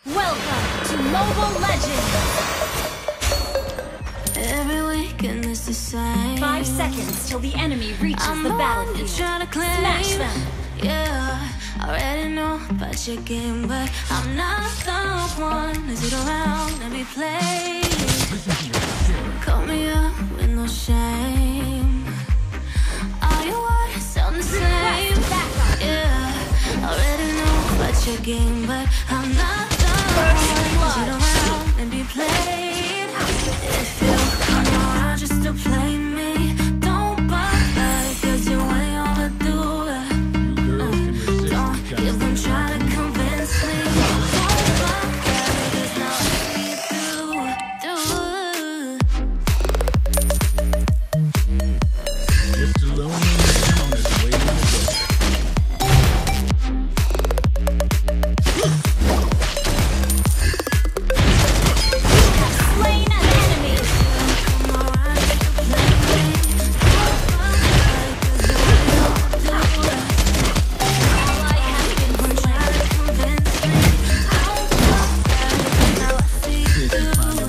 Welcome to Mobile Legends! Every weekend is the same. 5 seconds till the enemy reaches the battlefield. Smash them! Yeah, I already know about your game, but I'm not the one. Is it around? Let me play. Call me up with no shame. All your words sound the same. Yeah, I already know about your game, but I'm not the one. Is it around? Let me play. If you come around just to play me, don't bother, 'cause you ain't overdue. Don't even try to convince me. Don't bother, 'cause now we do. It's the lonely town is waiting to go. Slain an enemy! Come around just to play me. Don't bother, 'cause you ain't overdue. All I have been Don't try to convince me. Don't bother, 'cause now I see through.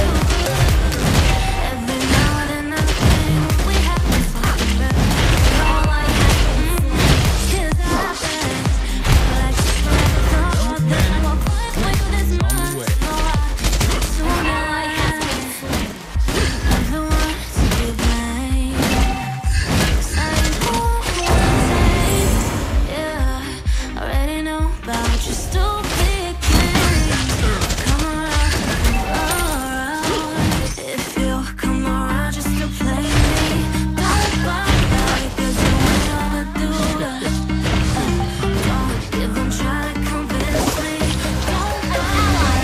Every now and then I think we have to fucking better. All I have is our best. Like to forever, then I walk with this much. No, soon I have the ones to blame. 'Cause I ain't always, yeah, already know about your stupid games. Come around. If you come around just to play me, don't bother, 'cause you ain't overdue. Don't even try to convince me. Don't bother.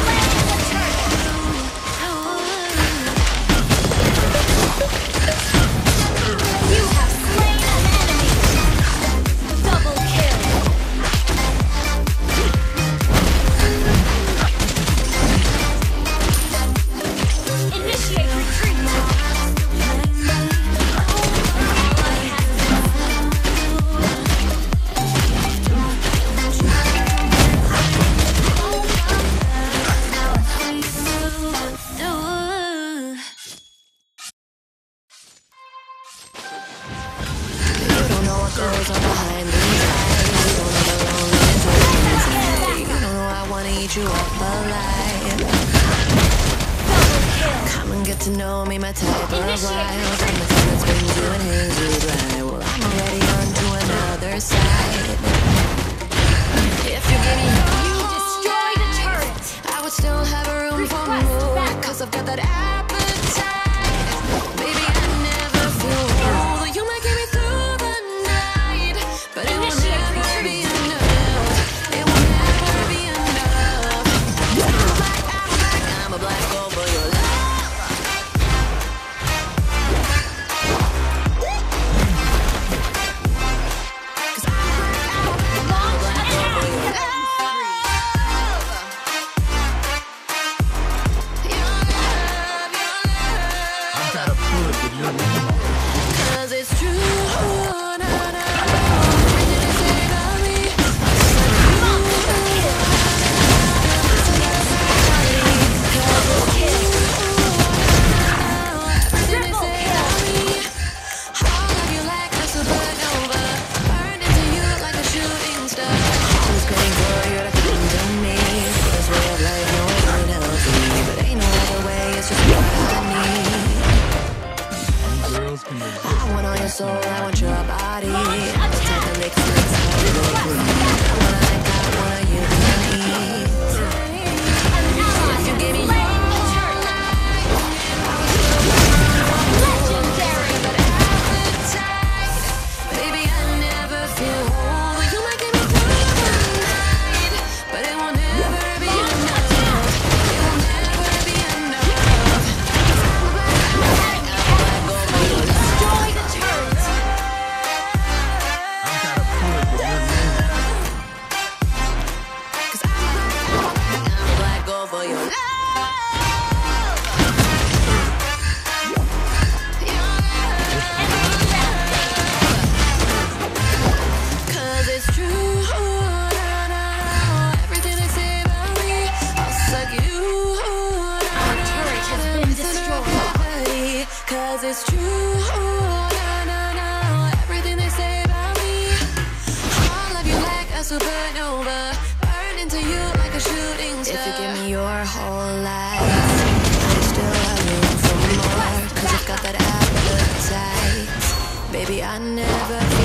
You have slain an enemy! Double kill! Initiate retreat! You don't know what goes on behind these eyes. You don't know the loneliness inside. You don't know I wanna eat you up alive. Come and get to know me, my type of wild. I'm the kind that spins you and hangs you dry. Well, I'm already on to another side. If you're getting You destroyed a turret! I would still have a room for Request more, backup. 'cause I've got that appetite. Baby, I never feel full. You might get me through the night, but it will Initiate never retreat. be enough. It will never be enough. I'm a black hole for your love. 'Cause I'm a black hole for your love. supernova, burn into you like a shooting star. If you give me your whole life, I still have room for more, 'cause I've got that appetite. Baby, I never